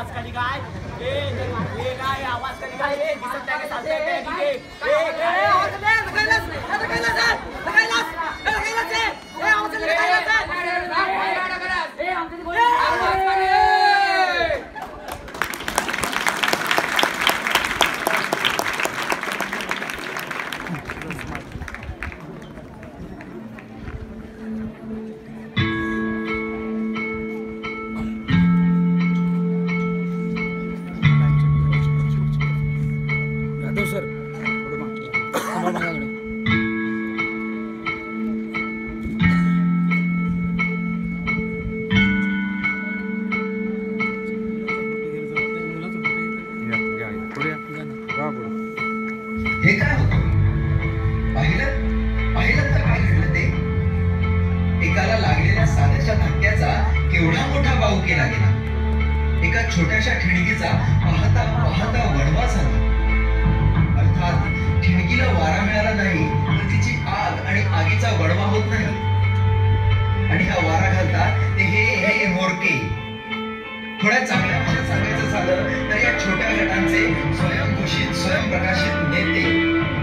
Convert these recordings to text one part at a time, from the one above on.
आवाज खाली काय ए काय आवाज खाली काय ए दिसत नाही का चालते हे काय होतं? पाहिलं तर काय घडलं ते? एकाला लागलेल्या साध्याच्या धक्क्याचा केवढा मोठा बाऊ केला गेला. एका छोट्याशा ठिणगीचा पाहता पाहता वणवा झाला. अर्थात ठिणगीला वारा मिळाला नाही तर तिची आग आणि आगीचा वणवा होत नाही. आणि हा वारा घालतात ते हे मोरके. थोड्या चांगल्या भाषेत सांगायचं झालं तर या छोट्या गटांचे स्वयंघोषित स्वयंप्रकाशित नेते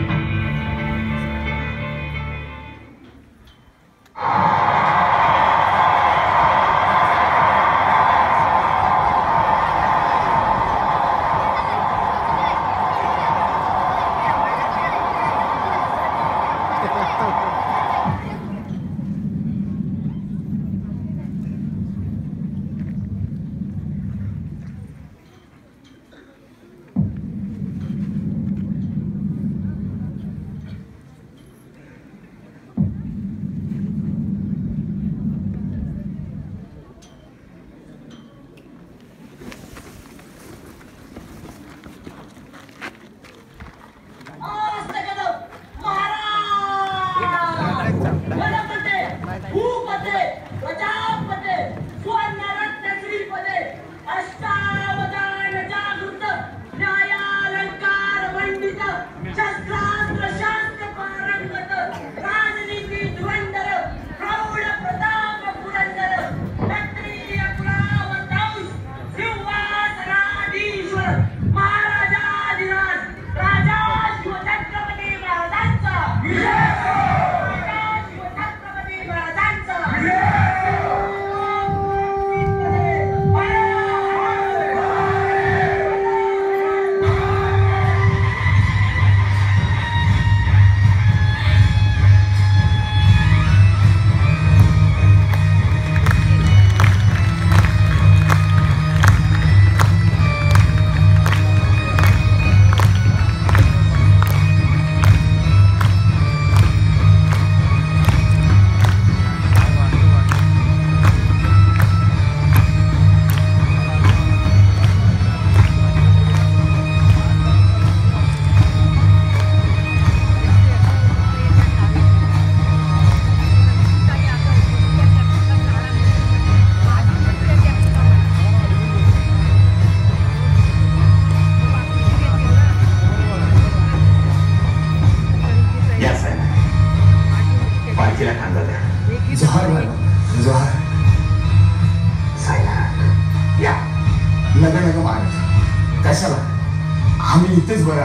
इथेच बरं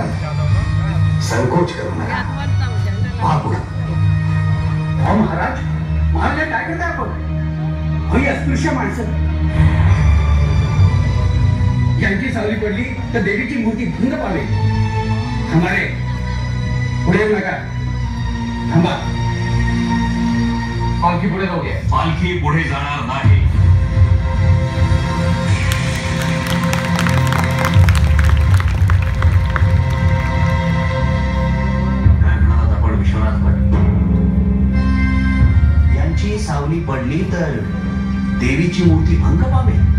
आहे. संकोच करू नका. महाराज महाराज काय करताय आपण? ही अस्पृश्य माणसं यांची सावली पडली तर देवीची मूर्ती भंग पावेल. थांबा रे, पुढे येऊ नका. थांबा. पालखी पुढे जाऊ द्या. पालखी पुढे जाणार नाही. यांची सावली पडली तर देवीची मूर्ती भंग पावेल.